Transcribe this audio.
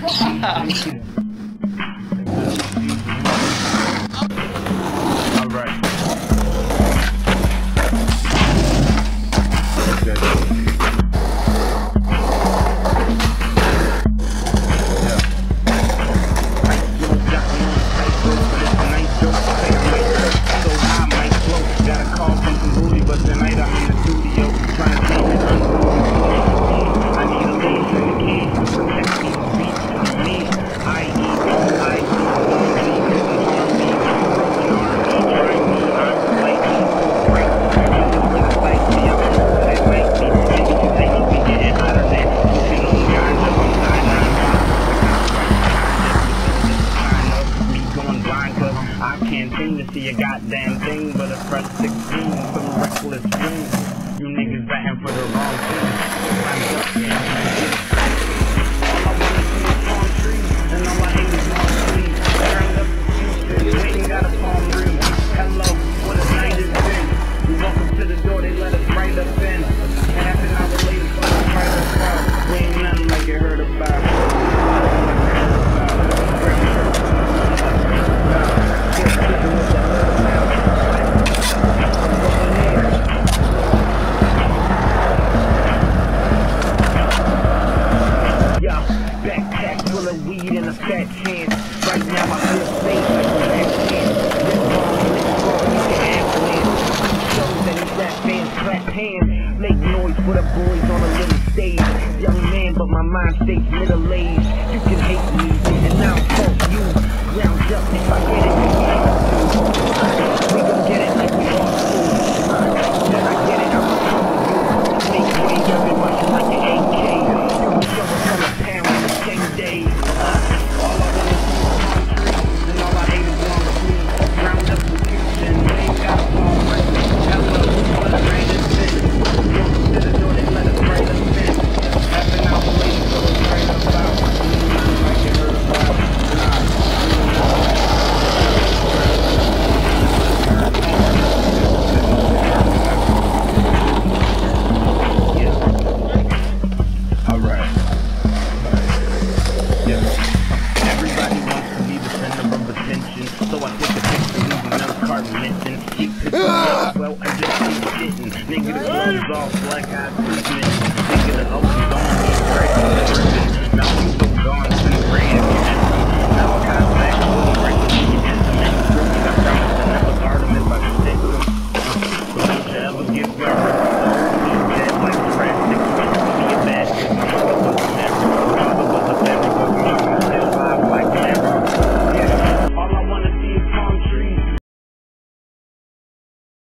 Alright. I can't seem to see a goddamn thing but a fresh 16, some reckless dreams. You niggas batting for the wrong team. I'm just all I want is some palm trees, and all I hate is long sleeves. Turned up the future, you ain't got a palm tree. Hello, what a night it's been. We walk up to the door, they let us right up in. Half an hour later, fucking private car. We ain't nothing like you heard about. Weed in a fat can. Right now I feel safe like a fat can. This bomb, we can avalanche. Shows that he's that fan's clap hands. Make noise for the boys on a little stage. Young man, but my mind stays middle aged. You can hate me, and now I'll fault you. Round up if I get it. We gon' get it.